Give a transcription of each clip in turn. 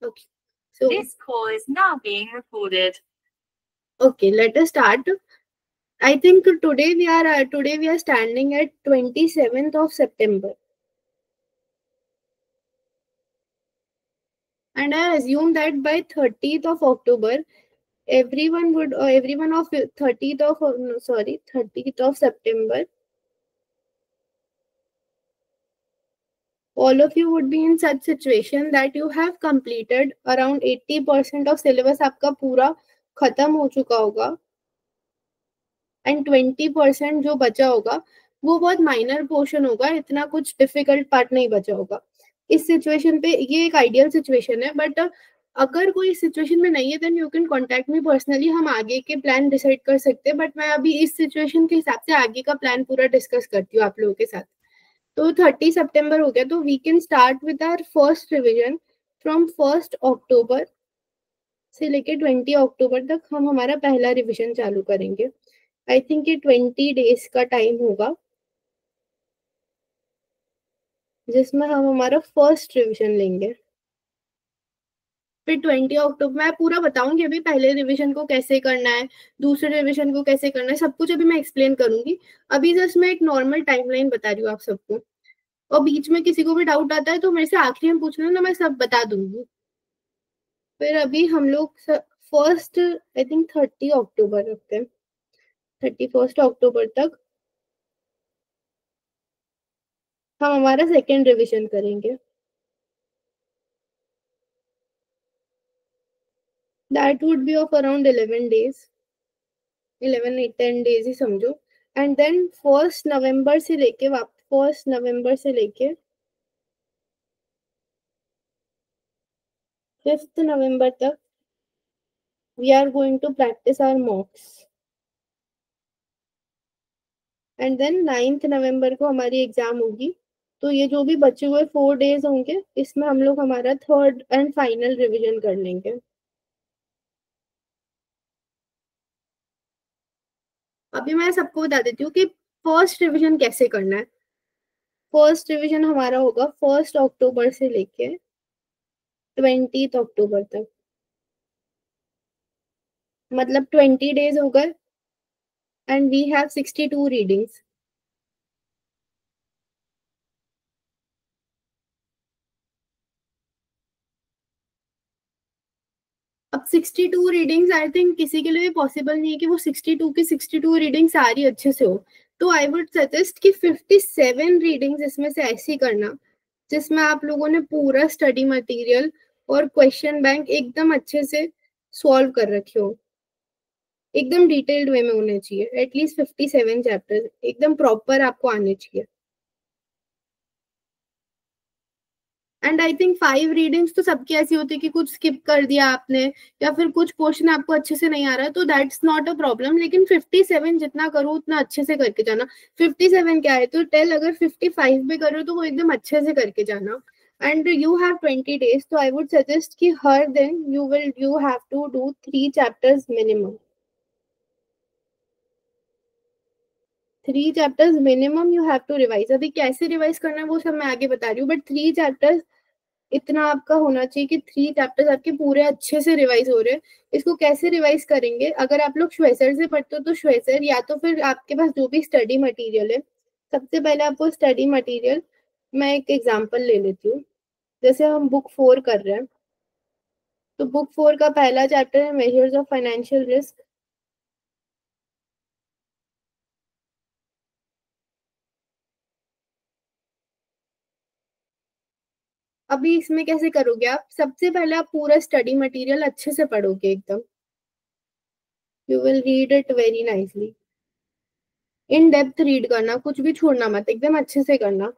Okay. So This call is now being recorded. Okay, let us start. I think today we are standing at 27th of September. And I assume that by 30th of October, everyone of 30th of September, all of you would be in such situation that you have completed around 80% of syllabus. आपका पूरा खत्म हो चुका होगा and 20% जो बचा होगा वो बहुत माइनर पोर्शन होगा, इतना कुछ डिफिकल्ट पार्ट नहीं बचा होगा. इस सिचुएशन पे ये एक आइडियल सिचुएशन है, बट अगर कोई इस सिचुएशन में नहीं है then you can contact me personally. हम आगे के प्लान डिसाइड कर सकते हैं, बट मैं अभी इस सिचुएशन के हिसाब से आगे का प्लान पूरा डिस्कस करती हूँ आप लोगों के साथ. तो 30 सितंबर हो गया, तो we can start with our first revision from 1 October से लेके 20 अक्टूबर तक. हम हमारा पहला रिवीजन चालू करेंगे. आई थिंक ये 20 डेज का टाइम होगा जिसमें हम हमारा फर्स्ट रिवीजन लेंगे. फिर 20 अक्टूबर मैं पूरा बताऊंगी अभी पहले रिवीजन को कैसे करना है, दूसरे रिवीजन को कैसे करना है, सब कुछ अभी मैं एक्सप्लेन करूंगी. अभी जस्ट मैं एक नॉर्मल टाइमलाइन बता रही हूँ आप सबको, और बीच में किसी को भी डाउट आता है तो मेरे से आखिरी में पूछना ना, मैं सब बता दूंगी. फिर अभी हम लोग फर्स्ट आई थिंक 30 अक्टूबर रखते हैं, 31 अक्टूबर तक हम हमारा सेकेंड रिवीजन करेंगे. That would be of around 11 days, 10 days ही समझो. एंड देन 1 नवंबर से लेके 5 नवंबर तक we are going to practice our mocks. And then 9 नवंबर को हमारी एग्जाम होगी. तो ये जो भी बचे हुए 4 days होंगे इसमें हम लोग हमारा थर्ड एंड फाइनल रिवीजन कर लेंगे. अभी मैं सबको बता देती हूँ कि फर्स्ट रिवीजन कैसे करना है. फर्स्ट रिवीजन हमारा होगा 1 अक्टूबर से लेके 20 अक्टूबर तक, मतलब 20 days हो गए. And we have 62 readings. अब 62 रीडिंग्स आई थिंक किसी के लिए पॉसिबल नहीं है कि वो 62 की 62 रीडिंग सारी अच्छे से हो. तो आई वुड सजेस्ट कि 57 रीडिंग्स इसमें से ऐसी करना जिसमें आप लोगों ने पूरा स्टडी मटेरियल और क्वेश्चन बैंक एकदम अच्छे से सॉल्व कर रखे हो. एकदम डिटेल्ड वे में होने चाहिए. एटलीस्ट 57 चैप्टर्स एकदम प्रॉपर आपको आने चाहिए. एंड आई थिंक 5 रीडिंग्स तो सबकी ऐसी होती है कि कुछ स्किप कर दिया आपने या फिर कुछ पोर्शन आपको अच्छे से नहीं आ रहा है, तो दैट्स नॉट अ प्रॉब्लम. लेकिन 57 जितना करो उतना अच्छे से करके जाना. 57 क्या है तो टेल, अगर 55 भी करो तो वो एकदम अच्छे से करके जाना. एंड यू हैव 20 days, तो आई वुड सजेस्ट कि हर दिन you have to do 3 chapters minimum. 3 chapters minimum you have to revise. अभी कैसे रिवाइज करना है वो सब मैं आगे बता रही हूँ, बट 3 चैप्टर्स इतना आपका होना चाहिए कि 3 चैप्टर्स आपके पूरे अच्छे से रिवाइज हो रहे हैं. इसको कैसे रिवाइज करेंगे, अगर आप लोग श्वेसर से पढ़ते हो तो श्वेसर, या तो फिर आपके पास जो भी स्टडी मटेरियल है. सबसे पहले आपको स्टडी मटेरियल, मैं एक एग्जांपल ले लेती हूँ. जैसे हम बुक 4 कर रहे हैं, तो बुक 4 का पहला चैप्टर है मेजर्स ऑफ फाइनेंशियल रिस्क. अभी इसमें कैसे करोगे आप, सबसे पहले आप पूरा स्टडी मटेरियल अच्छे से पढ़ोगे एकदम. You will read it very nicely. In depth read करना, कुछ भी छोड़ना मत, एकदम अच्छे से करना.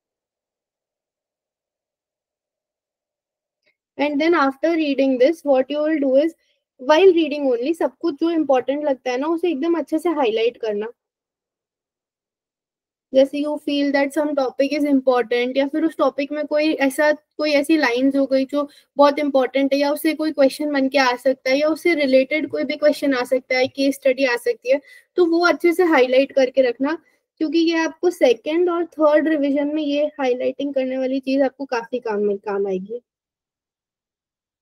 And then after reading this what you will do is, while reading only, सब कुछ जो इंपॉर्टेंट लगता है ना उसे एकदम अच्छे से हाईलाइट करना. जैसे you feel that some topic is important, या फिर उस टॉपिक में कोई ऐसी लाइंस हो गई जो बहुत इंपॉर्टेंट है, या उससे कोई क्वेश्चन बन के आ सकता है, या उससे रिलेटेड कोई भी क्वेश्चन आ सकता है, केस स्टडी आ सकती है, तो वो अच्छे से हाईलाइट करके रखना. क्योंकि ये आपको सेकेंड और थर्ड रिविजन में ये हाईलाइटिंग करने वाली चीज आपको काफी काम आएगी.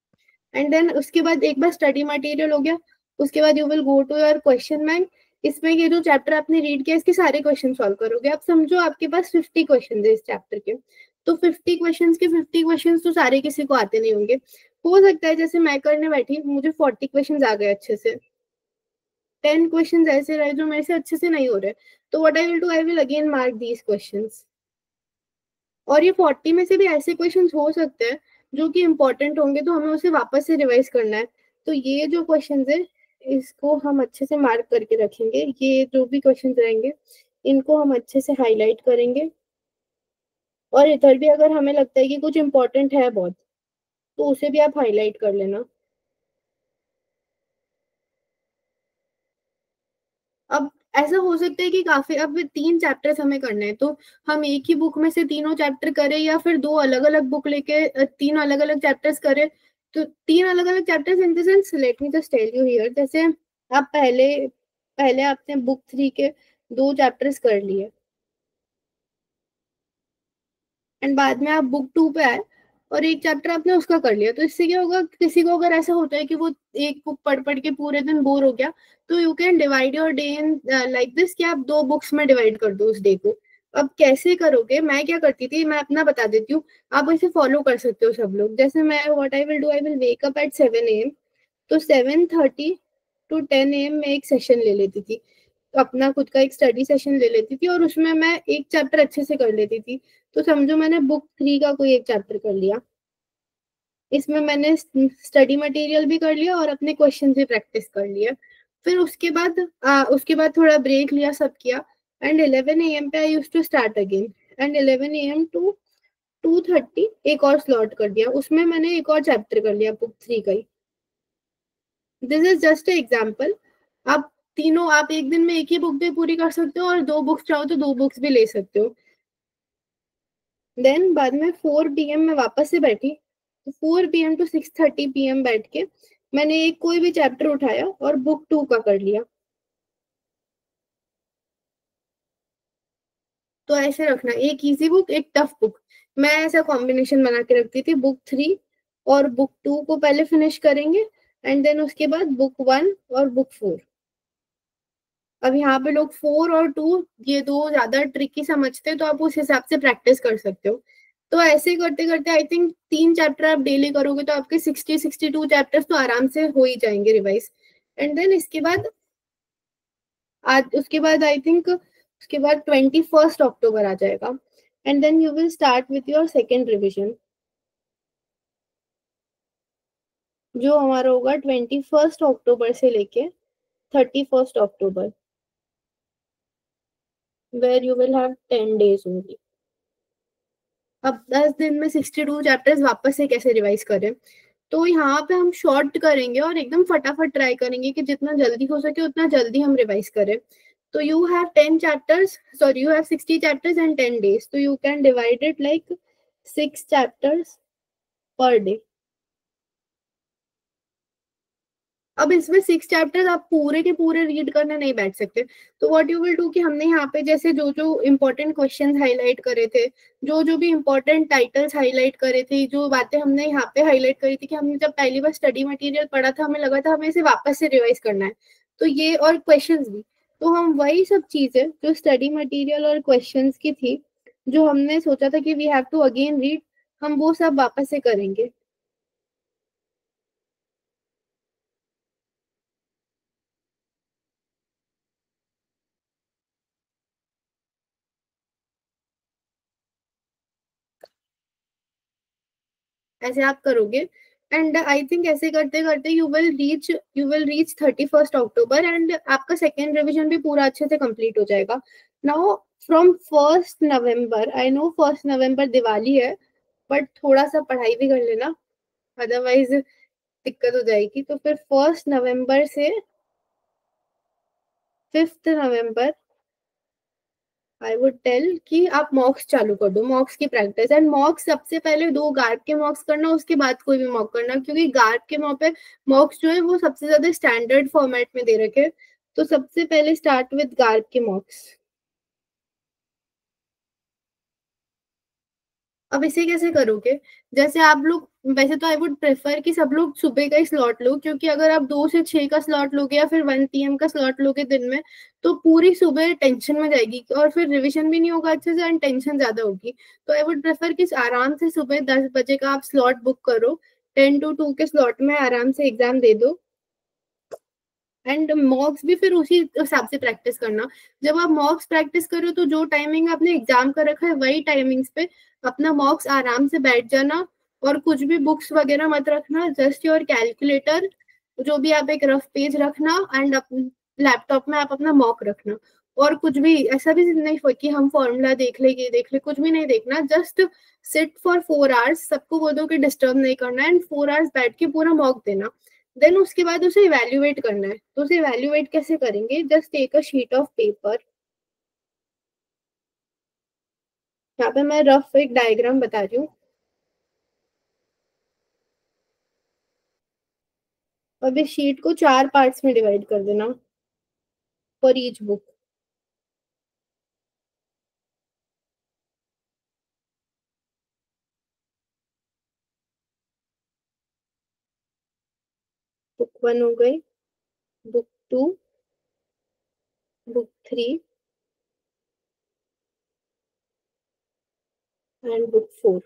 एंड देन उसके बाद एक बार स्टडी मटेरियल हो गया, उसके बाद you will go to your question bank. इसमें ये जो चैप्टर आपने रीड किया इसके सारे क्वेश्चन सॉल्व करोगे। आप समझो आपके पास 50 क्वेश्चन है इस चैप्टर के, तो 50 क्वेश्चन के 50 क्वेश्चन तो सारे किसी को आते नहीं होंगे। हो सकता है जैसे मैं करने बैठी मुझे 40 क्वेश्चन आ गए अच्छे से, 10 क्वेश्चन ऐसे रहे जो मेरे से अच्छे से नहीं हो रहे, तो what I will do, I will again mark these questions. और ये 40 में से भी ऐसे क्वेश्चन हो सकते हैं जो कि इंपॉर्टेंट होंगे, तो हमें उसे वापस से रिवाइज करना है। तो ये जो क्वेश्चन है इसको हम अच्छे से मार्क करके रखेंगे। ये जो भी क्वेश्चन रहेंगे इनको हम अच्छे से हाईलाइट करेंगे, और इधर भी अगर हमें लगता है कि कुछ इंपॉर्टेंट है बहुत, तो उसे भी आप हाईलाइट कर लेना। अब ऐसा हो सकता है कि काफी, अब 3 चैप्टर्स हमें करने हैं, तो हम एक ही बुक में से तीनों चैप्टर करें या फिर 2 अलग अलग बुक लेके 3 अलग अलग चैप्टर्स करें। तो 3 अलग अलग chapters in the sense, let me just tell you here, जैसे आप पहले पहले आपने बुक 3 के 2 चैप्टर्स कर लिए, एंड बाद में आप बुक 2 पे आए और एक चैप्टर आपने उसका कर लिया। तो इससे क्या होगा, किसी को अगर ऐसा होता है कि वो एक बुक पढ़ पढ़ के पूरे दिन बोर हो गया, तो you can divide your day in like this, कि आप 2 बुक्स में डिवाइड कर दो उस डे को। अब कैसे करोगे, मैं क्या करती थी, मैं अपना बता देती हूँ, आप इसे फॉलो कर सकते हो सब लोग। जैसे मैं what I will do, I will wake up at 7 AM, तो 7:30 टू 10 AM में एक सेशन ले लेती थी, अपना खुद का एक स्टडी सेशन ले लेती थी, और उसमें मैं एक चैप्टर अच्छे से कर लेती थी। तो समझो मैंने बुक 3 का कोई एक चैप्टर कर लिया, इसमें मैंने स्टडी मटेरियल भी कर लिया और अपने क्वेश्चन भी प्रैक्टिस कर लिया। फिर उसके बाद थोड़ा ब्रेक लिया, सब किया, एंड 11 AM पे I use to start again, and 11 AM to 2:30 एक और स्लॉट कर दिया, उसमें मैंने एक और चैप्टर कर लिया बुक 3 का ही। This is just example. आप तीनों, आप एक दिन में एक ही बुक भी पूरी कर सकते हो, और 2 बुक्स चाहो तो 2 बुक्स भी ले सकते हो। देन बाद में 4 PM में वापस से बैठी, तो 4 PM टू 6:30 PM बैठ के मैंने एक कोई भी चैप्टर उठाया और बुक 2 का कर लिया। तो ऐसे रखना, एक इजी बुक एक टफ बुक, मैं ऐसा कॉम्बिनेशन बना के रखती थी। बुक 3 और बुक 2 को पहले फिनिश करेंगे, एंड देन उसके बाद बुक 1 और बुक 4। अब यहाँ पे लोग 4 और 2 ये 2 ज्यादा ट्रिकी समझते हैं, तो आप उस हिसाब से प्रैक्टिस कर सकते हो। तो ऐसे करते करते आई थिंक 3 चैप्टर आप डेली करोगे तो आपके 60-62 चैप्टर्स तो आराम से हो ही जाएंगे रिवाइज। एंड देन इसके बाद आज उसके बाद आई थिंक उसके बाद 21 अक्टूबर आ जाएगा, and then you will start with your second revision, जो हमारा होगा 21 अक्टूबर से लेके 31 अक्टूबर, where you will have 10 days only. अब 10 दिन में 62 चैप्टर्स वापस से कैसे रिवाइज करें, तो यहाँ पे हम शॉर्ट करेंगे और एकदम फटाफट ट्राई करेंगे कि जितना जल्दी हो सके उतना जल्दी हम रिवाइज करें। तो you have 10 chapters, sorry you have 60 chapters and 10 days, तो you can divide it like 6 chapters per day. अब इसमें 6 चैप्टर्स आप पूरे के पूरे रीड करने नहीं बैठ सकते। तो व्हाट यू विल डू, कि हमने यहाँ पे जैसे जो जो इम्पोर्टेंट क्वेश्चंस हाईलाइट करे थे, जो जो भी इम्पोर्टेंट टाइटल्स हाईलाइट करे थे, जो बातें हमने यहाँ पे हाईलाइट करी थी, कि हमने जब पहली बार स्टडी मटेरियल पढ़ा था हमें लगा था हमें इसे वापस से रिवाइज करना है, तो ये और क्वेश्चंस भी, तो हम वही सब चीजें जो स्टडी मटेरियल और क्वेश्चंस की थी, जो हमने सोचा था कि we have to again read, हम वो सब वापस से करेंगे। ऐसे आप करोगे, एंड आई थिंक ऐसे करते करते you will reach 31 October, and आपका सेकेंड रिविजन भी पूरा अच्छे से कंप्लीट हो जाएगा। Now from 1 November, I know 1 November Diwali है, बट थोड़ा सा पढ़ाई भी कर लेना, अदरवाइज दिक्कत हो जाएगी। तो फिर 1 नवंबर से 5 नवंबर आई वुड टेल कि आप मॉक्स चालू कर दो, मॉक्स की प्रैक्टिस। एंड मॉक्स सबसे पहले 2 गार्ड के मॉक्स करना, उसके बाद कोई भी मॉक करना, क्योंकि गार्ड के मॉक्स जो है वो सबसे ज्यादा स्टैंडर्ड फॉर्मेट में दे रखे, तो सबसे पहले स्टार्ट विद गार्ड के मॉक्स। अब इसे कैसे करोगे, जैसे आप लोग वैसे तो आई वुड प्रेफर कि सब लोग सुबह का ही स्लॉट लो, क्योंकि अगर आप 2 से 6 का स्लॉट लोगे या फिर 1 PM का स्लॉट लोगे दिन में, तो पूरी सुबह टेंशन में जाएगी और फिर रिवीजन भी नहीं होगा अच्छे से एंड टेंशन ज्यादा होगी। तो आई वुड प्रेफर कि आराम से सुबह 10 बजे का आप स्लॉट बुक करो, 10 to 2 के स्लॉट में आराम से एग्जाम दे दो। एंड मॉक्स भी फिर उसी हिसाब से प्रैक्टिस करना। जब आप मॉक्स प्रैक्टिस करो तो जो टाइमिंग आपने एग्जाम का रखा है वही टाइमिंग्स पे अपना मॉक्स आराम से बैठ जाना, और कुछ भी बुक्स वगैरह मत रखना, जस्ट योर कैलकुलेटर, जो भी आप एक रफ पेज रखना, एंड लैपटॉप में आप अपना मॉक रखना। और कुछ भी ऐसा भी नहीं हो कि हम फॉर्मूला देख ले, ये देख ले, कुछ भी नहीं देखना, जस्ट सिट फॉर 4 आवर्स, सबको बोलो कि डिस्टर्ब नहीं करना, एंड 4 आवर्स बैठ के पूरा मॉक देना। देन उसके बाद उसे इवेल्युएट करना है। तो उसे इवेल्युएट कैसे करेंगे, just take a sheet of paper. यहाँ पे मैं रफ एक डायग्राम बता रही हूँ। अब इस शीट को 4 पार्ट्स में डिवाइड कर देना फॉर ईच बुक। बुक 1 हो गई, बुक 2, बुक 3 एंड बुक 4।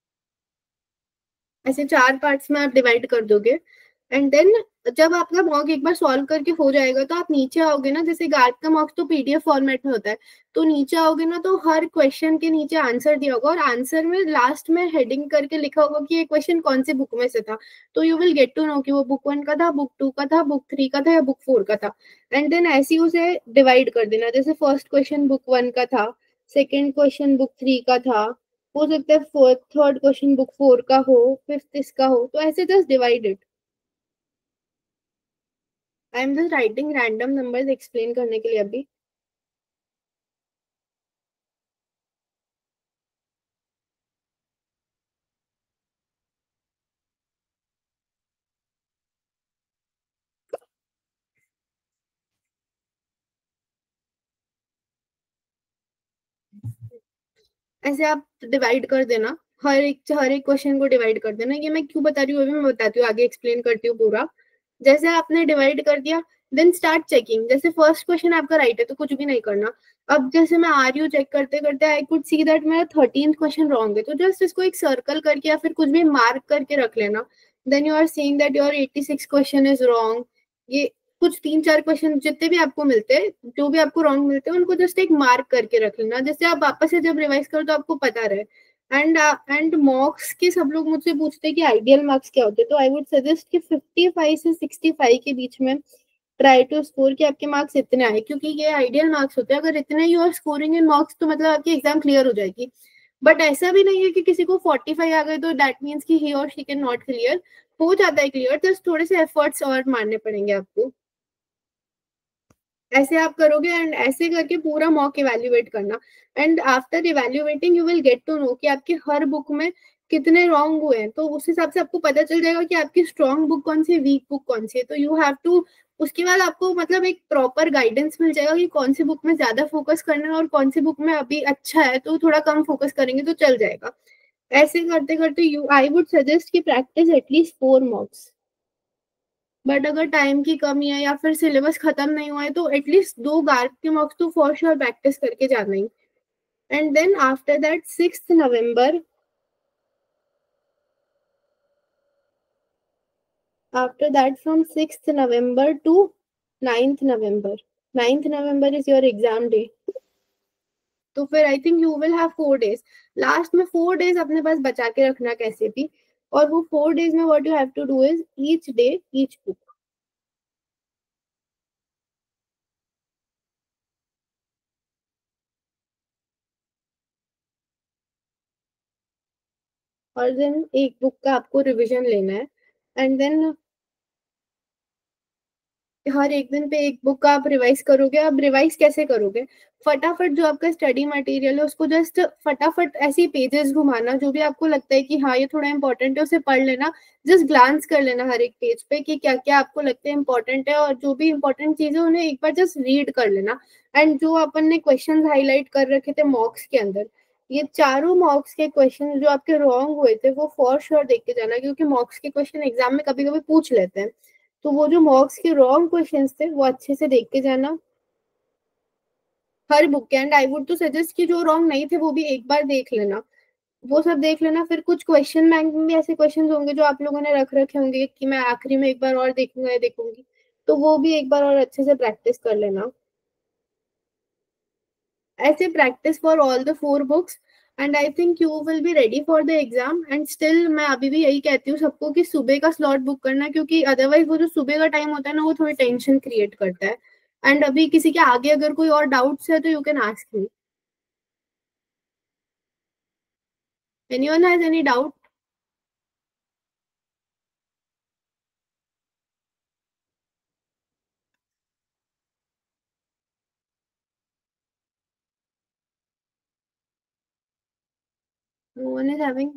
ऐसे 4 पार्ट्स में आप डिवाइड कर दोगे। एंड देन जब आपका मॉक एक बार सॉल्व करके हो जाएगा तो आप नीचे आओगे ना, जैसे गार्ड का मॉक तो पीडीएफ फॉर्मेट में होता है, तो नीचे आओगे ना तो हर क्वेश्चन के नीचे आंसर दिया होगा, और आंसर में लास्ट में हेडिंग करके लिखा होगा कि ये क्वेश्चन कौन सी बुक में से था। तो you will get to know कि वो बुक 1 का था, बुक 2 का था, बुक 3 का था या बुक 4 का था। एंड देन ऐसे ही उसे डिवाइड कर देना, जैसे फर्स्ट क्वेश्चन बुक 1 का था, सेकेंड क्वेश्चन बुक 3 का था, हो सकता है फोर्थ थर्ड क्वेश्चन बुक 4 का हो, फिफ्थ इसका हो, तो ऐसे just divide it. I am just writing random numbers explain करने के लिए अभी। ऐसे आप डिवाइड कर देना, हर एक क्वेश्चन को डिवाइड कर देना। ये मैं क्यों बता रही हूँ अभी मैं बताती हूँ, आगे एक्सप्लेन करती हूँ पूरा। जैसे आपने डिवाइड कर दिया, देन स्टार्ट चेकिंग। जैसे फर्स्ट क्वेश्चन आपका राइट है तो कुछ भी नहीं करना। अब जैसे मैं आ रही हूँ चेक करते करते, आई कुड सी दैट मेरा 13th क्वेश्चन रॉन्ग है, तो जस्ट इसको एक सर्कल करके या फिर कुछ भी मार्क करके रख लेना। Then you are seeing that your 86 question is wrong. ये कुछ 3-4 क्वेश्चन जितने भी आपको मिलते हैं, जो भी आपको रॉन्ग मिलते हैं, उनको जस्ट एक मार्क करके रख लेना, जैसे आप वापस से जब रिवाइज करो तो आपको पता रहे। एंड मॉक्स के सब लोग मुझसे पूछते हैं कि आइडियल मार्क्स क्या होते हैं, तो आई वुड सजेस्ट कि 55 से 65 के बीच में ट्राई टू स्कोर कि आपके मार्क्स इतने आए, क्योंकि ये आइडियल मार्क्स होते हैं। अगर इतने you are scoring in marks तो मतलब आपकी एग्जाम क्लियर हो जाएगी। बट ऐसा भी नहीं है कि किसी को 45 आ गए तो दैट मीन्स कि ही और शी कैन नॉट क्लियर। हो जाता है क्लियर, जस्ट थोड़े से एफर्ट्स और मारने पड़ेंगे आपको। ऐसे आप करोगे एंड ऐसे करके पूरा मॉक इवेल्युएट करना। And after evaluating you will get to know कि आपके हर बुक में कितने रॉन्ग हुए हैं, तो उस हिसाब से आपको पता चल जाएगा कि आपकी स्ट्रॉन्ग बुक कौन सी है, वीक बुक कौन सी है। तो यू हैव टू, उसके बाद आपको मतलब एक प्रॉपर गाइडेंस मिल जाएगा कि कौन सी बुक में ज्यादा फोकस करना है और कौन सी बुक में अभी अच्छा है तो थोड़ा कम फोकस करेंगे तो चल जाएगा। ऐसे करते करते यू आई वुड सजेस्ट कि प्रैक्टिस एटलीस्ट 4 मॉक्स। बट अगर टाइम की कमी है या फिर सिलेबस खत्म नहीं हुआ है तो एटलीस्ट 2 गार्ग के मॉक्स तो फॉर श्योर प्रैक्टिस करके जाना ही। And then after that 6th November, after that from 6th November to 9th November, 9th November is your exam day. तो फिर I think you will have 4 days. Last में 4 days अपने पास बचा के रखना कैसे भी। और वो 4 डेज में what you have to do is each day each book. और देन एक बुक का आपको रिविजन लेना है। एंड देन हर एक दिन पे एक बुक का आप रिवाइज करोगे। अब रिवाइज कैसे करोगे, फटाफट जो आपका स्टडी मटेरियल है उसको जस्ट फटाफट ऐसे ही पेजेस घुमाना, जो भी आपको लगता है कि हाँ ये थोड़ा इंपॉर्टेंट है उसे पढ़ लेना। जस्ट ग्लांस कर लेना हर एक पेज पे कि क्या क्या आपको लगता है इंपॉर्टेंट है, और जो भी इंपॉर्टेंट चीजें उन्हें एक बार जस्ट रीड कर लेना। एंड जो अपन ने क्वेश्चन हाईलाइट कर रखे थे मॉक्स के अंदर, ये चारों मॉक्स के क्वेश्चन जो आपके रॉन्ग हुए थे वो फॉर श्योर देख के जाना, क्योंकि मॉक्स के क्वेश्चन एग्जाम में कभी कभी पूछ लेते हैं। तो वो जो मॉक्स के रॉन्ग क्वेश्चन थे वो अच्छे से देख के जाना हर बुक के। And I would to suggest कि जो रॉन्ग नहीं थे वो भी एक बार देख लेना, वो सब देख लेना। फिर कुछ क्वेश्चन बैंक में भी ऐसे क्वेश्चन होंगे जो आप लोगों ने रख रखे होंगे कि मैं आखिरी में एक बार और देखूंगा या देखूंगी, तो वो भी एक बार और अच्छे से प्रैक्टिस कर लेना। ऐसे practice for all the 4 books and I think you will be ready for the exam. And still मैं अभी भी यही कहती हूँ सबको कि सुबह का स्लॉट बुक करना, क्योंकि अदरवाइज वो जो सुबह का टाइम होता है ना वो थोड़ी टेंशन क्रिएट करता है। एंड अभी किसी के आगे अगर कोई और डाउट्स है तो you can ask me. Anyone has any doubt? No one is having?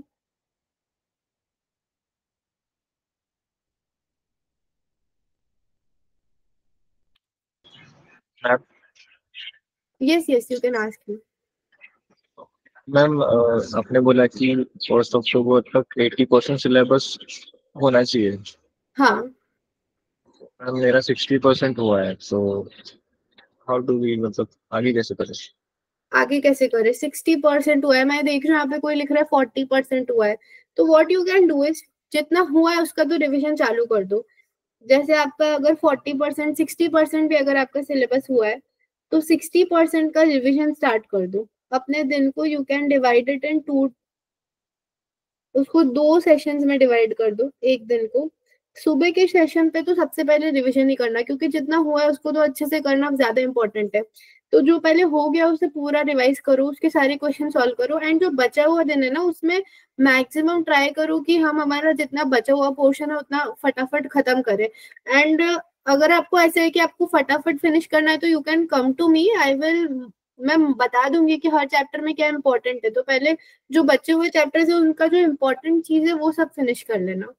Ma'am yes yes, you can ask me. Ma'am आपने बोला कि 1 अक्टूबर तक 80% सिलेबस होना चाहिए। हाँ, मैम मेरा 60% हुआ है, तो हाउ डू वी, मतलब आगे कैसे करें? आगे कैसे करे? 60% हुआ है, मैं देख रही हूँ यहाँ पे कोई लिख रहा है 40% हुआ है। तो what you can do is जितना हुआ है उसका तो रिविजन चालू कर दो। जैसे आपका अगर 40%, 60% भी अगर आपका सिलेबस हुआ है तो 60% का रिविजन स्टार्ट कर दो। अपने दिन को you can divide it in two, उसको 2 सेशंस में डिवाइड कर दो एक दिन को। सुबह के सेशन पे तो सबसे पहले रिवीजन ही करना, क्योंकि जितना हुआ है उसको तो अच्छे से करना ज्यादा इंपॉर्टेंट है। तो जो पहले हो गया उसे पूरा रिवाइज करो, उसके सारे क्वेश्चन सॉल्व करो। एंड जो बचा हुआ दिन है ना उसमें मैक्सिमम ट्राई करो कि हम हमारा जितना बचा हुआ पोर्शन है उतना फटाफट खत्म करें। एंड अगर आपको ऐसे है कि आपको फटाफट फिनिश करना है तो you can come to me, I will, मैं बता दूंगी कि हर चैप्टर में क्या इंपॉर्टेंट है। तो पहले जो बचे हुए चैप्टर्स है उनका जो इम्पोर्टेंट चीज है वो सब फिनिश कर लेना,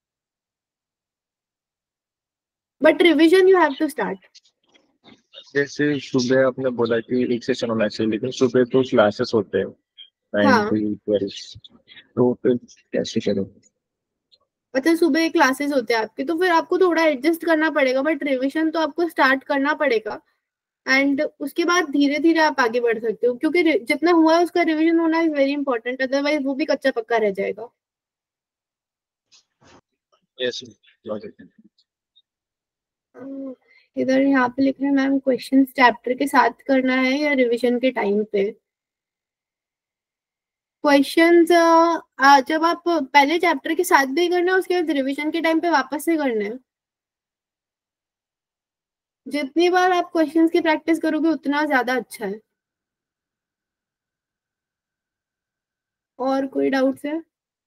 but revision you have to start. जैसे सुबह आपने बोला कि एक सेशन होना चाहिए, लेकिन सुबह तो क्लासेस होते हैं 9 हाँ, to 12, तो फिर कैसे करें? अच्छा सुबह क्लासेस होते हैं आपके तो फिर आपको थोड़ा एडजस्ट करना पड़ेगा, बट रिविजन तो आपको स्टार्ट करना पड़ेगा। एंड उसके बाद धीरे धीरे आप आगे बढ़ सकते हो, क्योंकि जितना हुआ है उसका रिविजन होना इज वेरी इंपॉर्टेंट, अदरवाइज वो भी कच्चा पक्का रह जाएगा। Yes, logic. इधर यहाँ पे लिख रहे हैं मैम क्वेश्चंस चैप्टर के साथ करना है या रिविजन के टाइम पे? क्वेश्चंस जब आप पहले चैप्टर के साथ भी करना है उसके बाद रिवीजन के टाइम पे वापस से करना है। जितनी बार आप क्वेश्चंस की प्रैक्टिस करोगे उतना ज्यादा अच्छा है। और कोई डाउट्स है?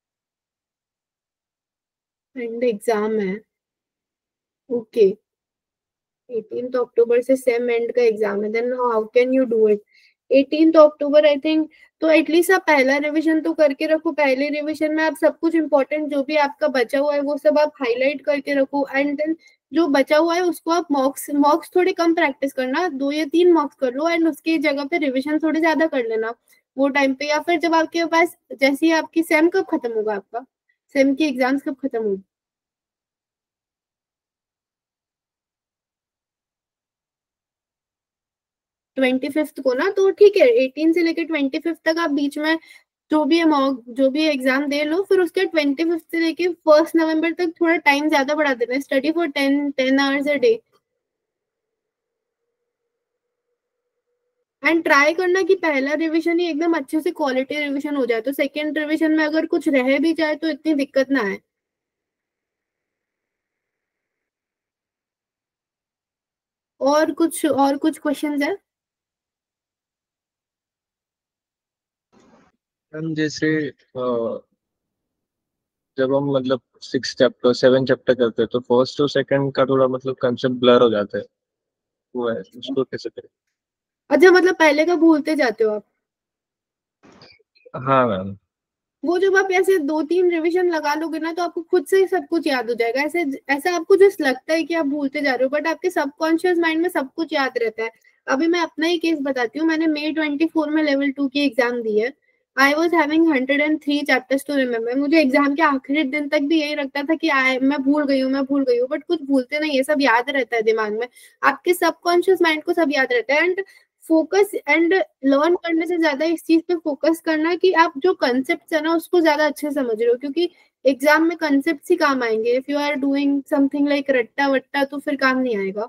एंड एग्जाम है, ओके। 18 अक्टूबर से सेम एंड का एग्जाम है, then how can you do it? 18 October I think, तो एटलीस्ट आप पहला रिवीजन तो करके रखो। पहले रिवीजन में आप सब कुछ इंपॉर्टेंट जो भी आपका बचा हुआ है वो सब आप हाईलाइट करके रखो। एंड देन जो बचा हुआ है उसको आप मॉक्स मॉक्स थोड़े कम प्रैक्टिस करना, 2 या 3 मॉक्स कर लो एंड उसकी जगह पे रिविजन थोड़े ज्यादा कर लेना वो टाइम पे। या फिर जब आपके पास, जैसे ही आपकी सेम कब खत्म होगा, आपका सेम की एग्जाम्स कब खत्म होगी? 25 को ना, तो ठीक है 18 से लेकर 25 तक आप बीच में जो भी मॉक जो भी एग्जाम दे लो। फिर उसके 25 से लेके 1 नवंबर तक थोड़ा टाइम ज्यादा बढ़ा देना, study for 10 hours a day. And try करना कि पहला रिवीजन ही एकदम अच्छे से क्वालिटी रिवीजन हो जाए, तो सेकेंड रिवीजन में अगर कुछ रह भी जाए तो इतनी दिक्कत ना आए। और कुछ क्वेश्चंस है? हम जैसे जब हम मतलब 6 चैप्टर 7 चैप्टर करते हैं तो फर्स्ट और सेकंड का थोड़ा मतलब कंसेप्ट ब्लर हो जाता है, वो है, उसको कैसे करें? अच्छा, मतलब पहले का भूलते जाते हो आप? हाँ मैम। वो जब आप ऐसे 2-3 रिवीजन लगा लोगे ना तो आपको खुद से ही सब कुछ याद हो जाएगा। ऐसे ऐसा आपको जस्ट लगता है कि आप भूलते जा रहे हो, बट आपके सबकॉन्शियस माइंड में सब कुछ याद रहता है। अभी मैं अपना ही केस बताती हूँ, मैंने May 24 में लेवल 2 की एग्जाम दी है। I was having 103 chapters to remember. मुझे एग्जाम के आखिरी दिन तक भी यही लगता था कि मैं भूल गई हूँ, बट कुछ भूलते नहीं है, सब याद रहता है दिमाग में. आपके सबकॉन्शियस माइंड को सब याद रहता है. एंड फोकस एंड लर्न करने से ज्यादा इस चीज पे फोकस करना कि आप जो कंसेप्ट है ना उसको ज्यादा अच्छे से समझ रहे हो, क्योंकि एग्जाम में कंसेप्ट ही काम आएंगे. If you are doing something like रट्टा वट्टा तो फिर काम नहीं आएगा.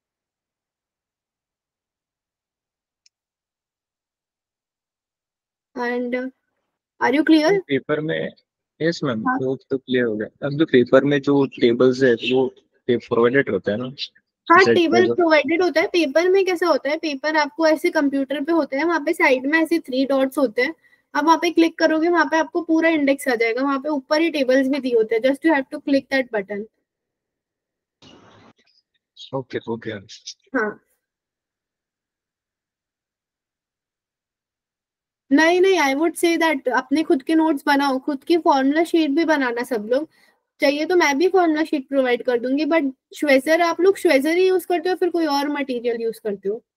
And are you clear? Paper में यस मैम, वो तो क्लियर हो गया. अब जो पेपर में जो टेबल्स है वो प्रोवाइडेड होता है ना? हाँ, सेट पे टेबल जो प्रोवाइडेड होता है. पेपर में कैसा होता है, पेपर आपको ऐसे कंप्यूटर पे होता है, वहाँ पे साइड में ऐसे 3 डॉट्स होते हैं. आप वहाँ पे क्लिक करोगे, वहाँ पे आपको पूरा इंडेक्स आ जाएगा. वहाँ पे ऊपर ही टेबल्स भी दिए होते हैं. Just you have to click that button. Okay okay. हाँ, नहीं, आई वुड से दैट अपने खुद के नोट्स बनाओ, खुद की फॉर्मूला शीट भी बनाना. सब लोग चाहिए तो मैं भी फॉर्मूला शीट प्रोवाइड कर दूंगी, बट श्वेजर, आप लोग श्वेजर ही यूज करते हो फिर कोई और मटेरियल यूज करते हो?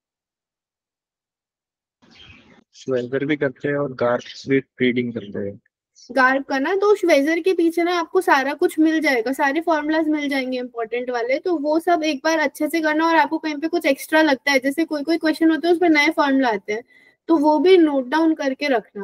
स्वेगर भी करते हैं और गार्ड भी रीडिंग करते हैं. गार्ब करना तो श्वेजर के पीछे ना आपको सारा कुछ मिल जाएगा, सारे फॉर्मूलाज मिल जाएंगे इंपॉर्टेंट वाले. तो वो सब एक बार अच्छे से करना. और आपको कहीं पे कुछ एक्स्ट्रा लगता है, जैसे कोई कोई क्वेश्चन होते हैं उसमें नए फॉर्मूला आते हैं, तो वो भी नोट डाउन करके रखना.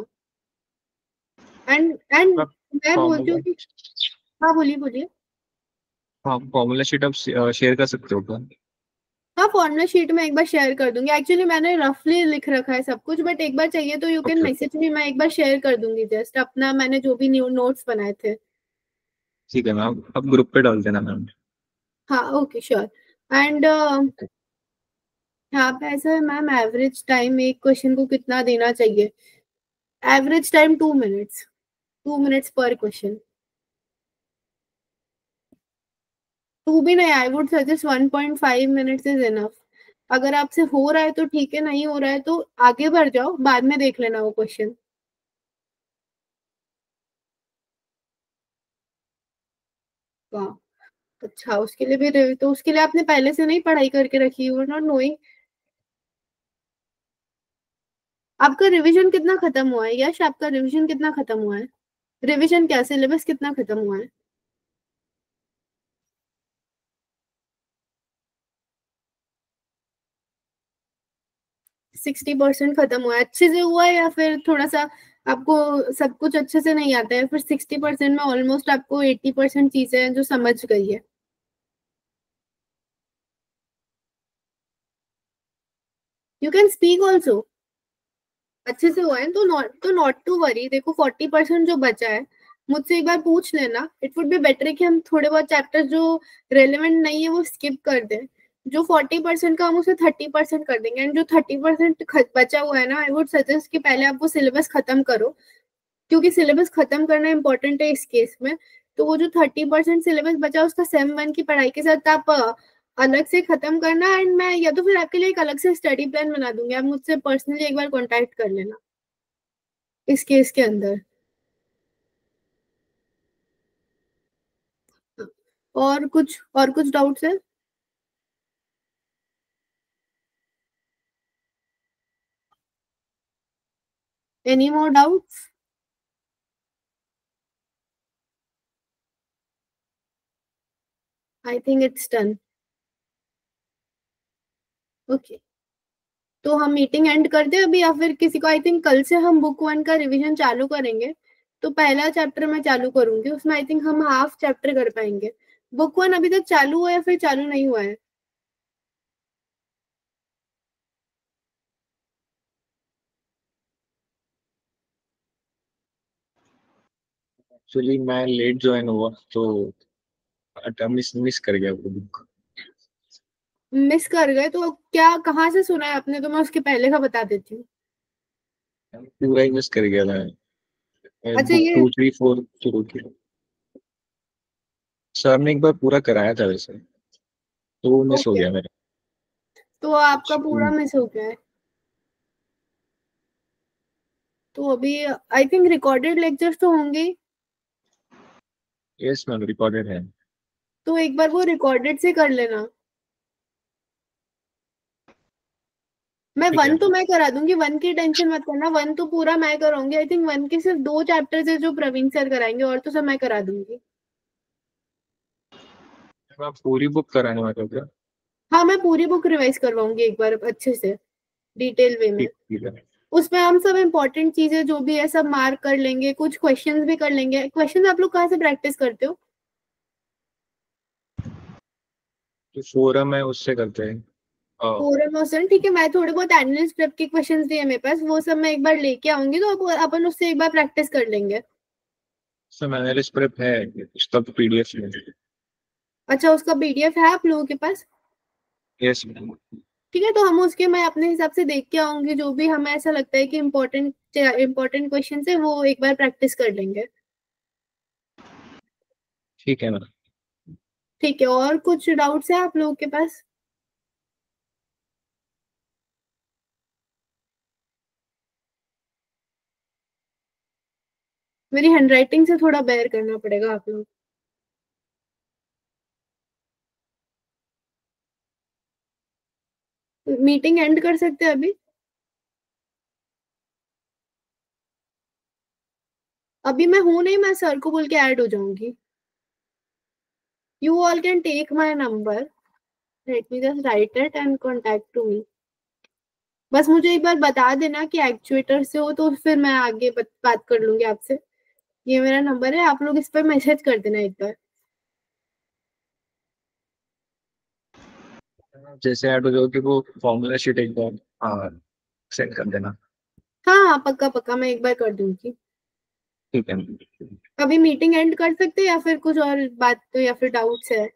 एंड मैं बोलती फॉर्मूला हूँ कि हाँ, बोलिए बोलिए. हाँ, फॉर्मूला शीट आप शेयर कर सकते हो क्या? हाँ, फॉर्मूला शीट में एक बार शेयर कर दूंगी. एक्चुअली मैंने रफली लिख रखा है सब कुछ, बट एक बार चाहिए तो you can okay message me, मैं एक बार शेयर कर दूंगी जस्ट अपना मैंने जो भी न्यू नोट्स बनाए थे. ठीक है मैम, आप ग्रुप पे डाल देना मैम. हाँ, ओके, श्योर. एंड यहाँ पे ऐसा है मैम, एवरेज टाइम एक क्वेश्चन को कितना देना चाहिए? एवरेज टाइम 2 मिनट्स, 2 मिनट्स पर क्वेश्चन. टू भी नहीं, I would suggest 1.5 minutes is enough. अगर आपसे हो रहा है तो ठीक है, नहीं हो रहा है तो आगे बढ़ जाओ, बाद में देख लेना वो क्वेश्चन. वाह, अच्छा. उसके लिए भी तो उसके लिए आपने पहले से नहीं पढ़ाई करके रखी, यू आर नॉट नोइंग. आपका रिवीजन कितना खत्म हुआ है यश? आपका रिवीजन कितना खत्म हुआ है? रिवीजन क्या, सिलेबस कितना खत्म हुआ है? 60% खत्म हुआ है. अच्छे से हुआ है या फिर थोड़ा सा आपको सब कुछ अच्छे से नहीं आता है? फिर 60% में ऑलमोस्ट आपको 80% चीजें हैं जो समझ गई है. You can speak also. अच्छे से हुआ है तो नॉट टू वरी. देखो 40% जो बचा है मुझसे एक बार पूछ लेना. इट वुड बी बेटर कि हम थोड़े बहुत चैप्टर्स जो रेलेवेंट नहीं है वो स्किप कर दें. जो 40% का हम उसे 30% कर देंगे. एंड जो 30% बचा हुआ है ना, आई वुड सजेस्ट कि पहले आप वो सिलेबस खत्म करो, क्योंकि सिलेबस खत्म करना इंपॉर्टेंट है इस केस में. तो वो जो 30% सिलेबस बचा उसका सेम 1 की पढ़ाई के साथ आप अलग से खत्म करना. एंड मैं या तो फिर आपके लिए एक अलग से स्टडी प्लान बना दूंगी, आप मुझसे पर्सनली एक बार कांटेक्ट कर लेना इस केस के अंदर. और कुछ डाउट्स है? Any more doubts? I think it's done. Okay, तो हम मीटिंग एंड कर दे अभी या फिर किसी को? आई थिंक कल से हम बुक 1 का रिवीजन चालू करेंगे. तो पहला चैप्टर मैं चालू करूंगी, उसमें आई थिंक हम हाफ चैप्टर कर पाएंगे. बुक 1 अभी तक चालू हुआ या फिर चालू नहीं हुआ है? एक्चुअली मैं लेट ज्वाइन हुआ तो मिस मिस कर गया वो बुक. मिस कर गए तो क्या, कहाँ से सुना है आपने? तो मैं उसके पहले का बता देती हूँ. पूरा ही मिस कर गया मैं. अच्छा, बुक ये 2 3 4 शुरू की. सर ने एक बार पूरा कराया था वैसे, तो वो मिस हो ओके, गया मेरा. तो आपका पूरा मिस हो गया है. तो अभी आई थिंक रिकॉर्डेड लेक्चर्स तो होंगे ही. यस मैम, रिकॉर्डेड है. तो एक बार वो रिकॉर्डेड से कर लेना. मैं ठीक है। 1 तो मैं करा दूंगी, 1 की टेंशन मत करना, 1 तो पूरा मैं कराऊंगी। आई थिंक 1 के सिर्फ 2 चैप्टर्स है जो प्रवीण सर कराएंगे, और तो सब मैं करा दूंगी। आप पूरी बुक कराने वाले हो क्या? हाँ, मैं पूरी बुक रिवाइज करवाऊंगी एक बार अच्छे से, डिटेल वे में। ठीक है। उसमें हम सब इम्पोर्टेंट चीजें जो भी है सब मार्क कर लेंगे, कुछ क्वेश्चंस भी कर लेंगे। क्वेश्चंस आप लोग कहाँ से प्रैक्टिस करते हो? तो फोरम है उससे करते हैं। फोरम और ठीक है, मैं थोड़े बहुत एनालिस्ट प्रेप के क्वेश्चंस भी है मेरे पास, वो सब मैं एक बार लेके आऊंगी, तो अपन उससे एक बार प्रैक्टिस कर लेंगे। सब एनालिस्ट प्रेप है, उसका पीडीएफ में। अच्छा, उसका पीडीएफ है आप लोगों के पास? यस। ठीक है, तो हम उसके मैं अपने हिसाब से देख के आऊंगी, जो भी हमें ऐसा लगता है कि इम्पोर्टेंट क्वेश्चन है वो एक बार प्रैक्टिस कर लेंगे। ठीक है ना। ठीक है, और कुछ डाउट्स है आप लोगों के पास? मेरी हैंडराइटिंग से थोड़ा बेयर करना पड़ेगा आप लोग। मीटिंग एंड कर सकते हैं अभी? अभी मैं हूं नहीं, मैं सर को बोल के ऐड हो जाऊंगी। You all can take my number, let me just write it and contact to me. बस मुझे एक बार बता देना कि एक्चुएटर से हो, तो फिर मैं आगे बात कर लूंगी आपसे। ये मेरा नंबर है, आप लोग इस पर मैसेज कर देना एक बार। जैसे ऐड हो जाओ कि वो फॉर्मूला शीट एक बार हाँ सेंड कर देना। हाँ हाँ, पक्का पक्का, मैं एक बार कर दूंगी। ठीक है। अभी मीटिंग एंड कर सकते हैं, या फिर कुछ और बात तो, या फिर डाउट्स है?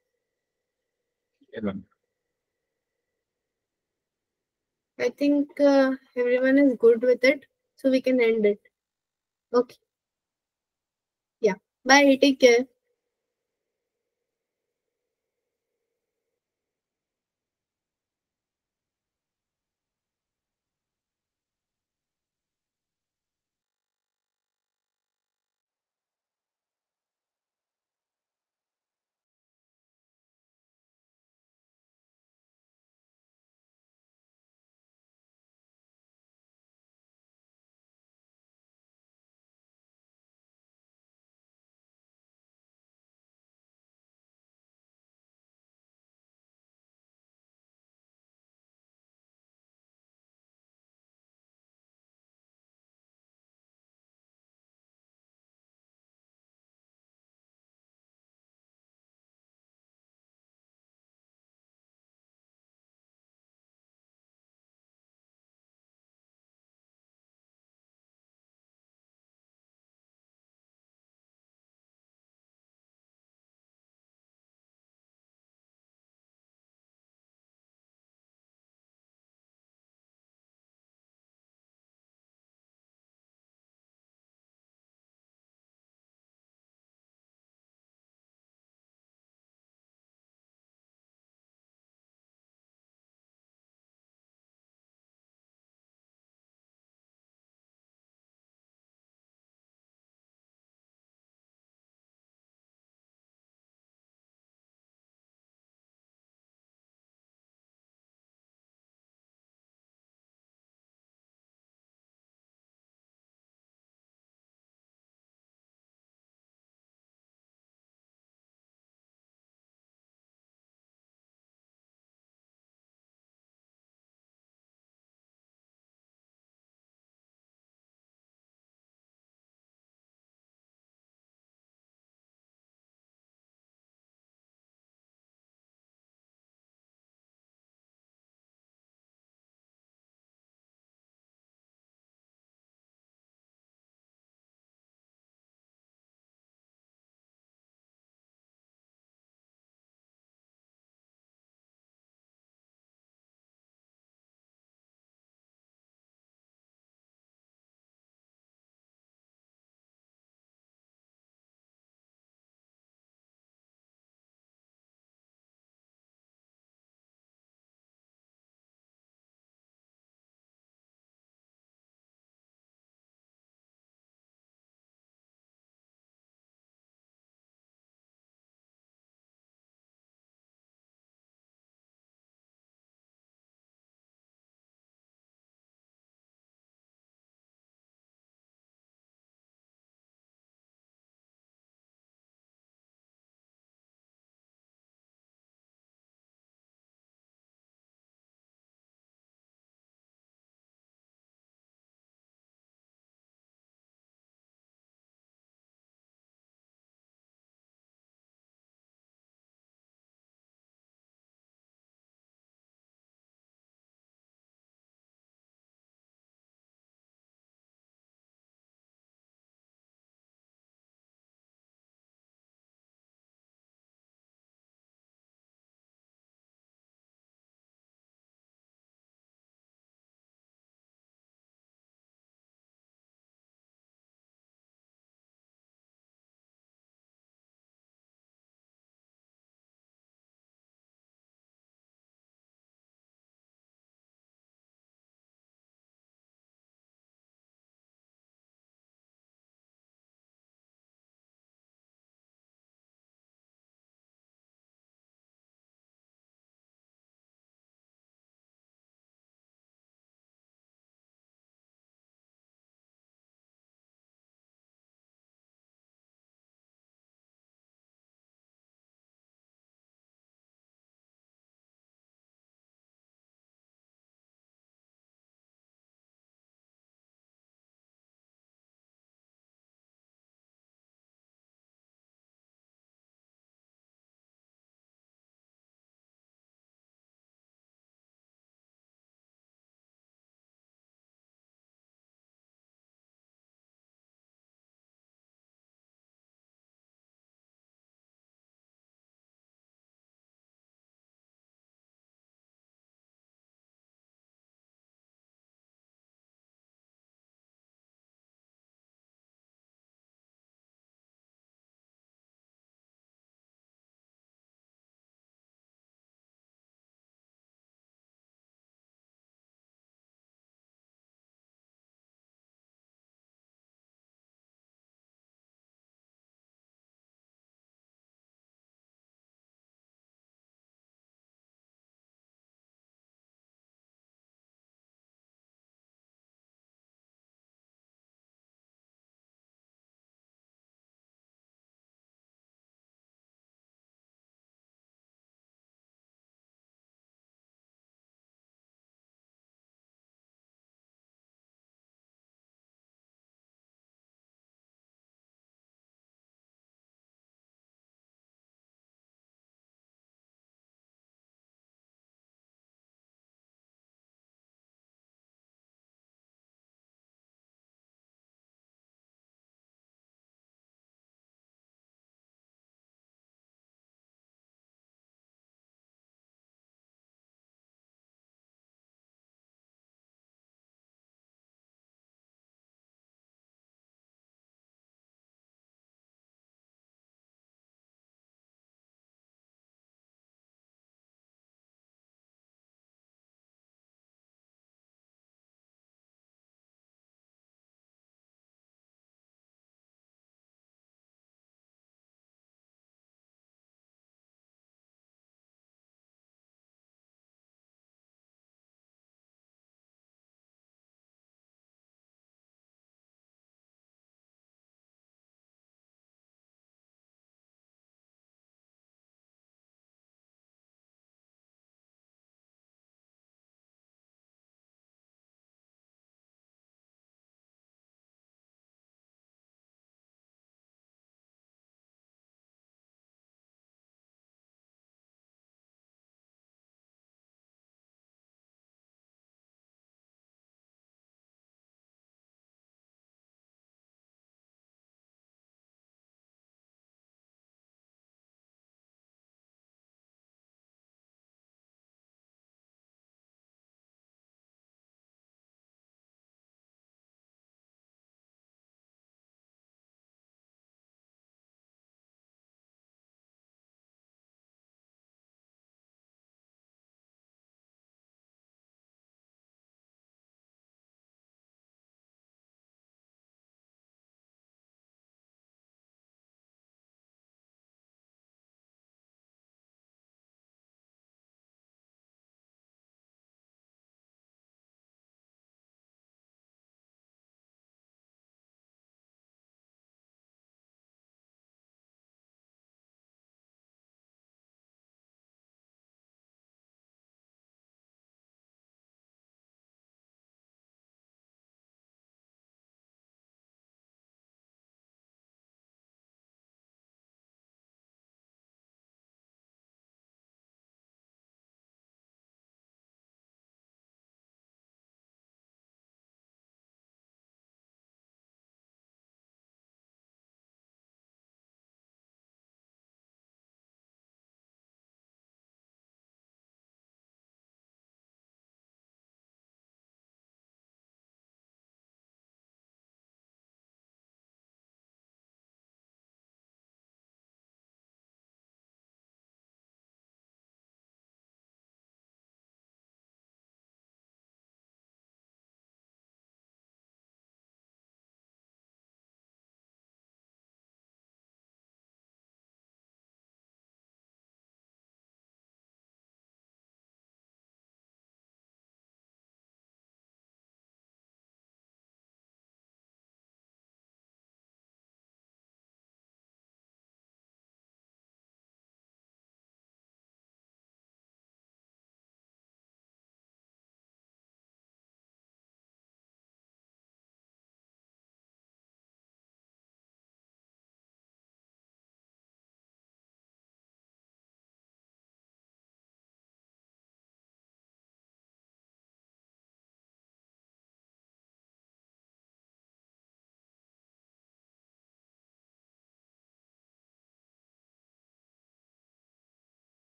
I think everyone is good with it, so we can end it. Okay. Yeah. Bye. Take care.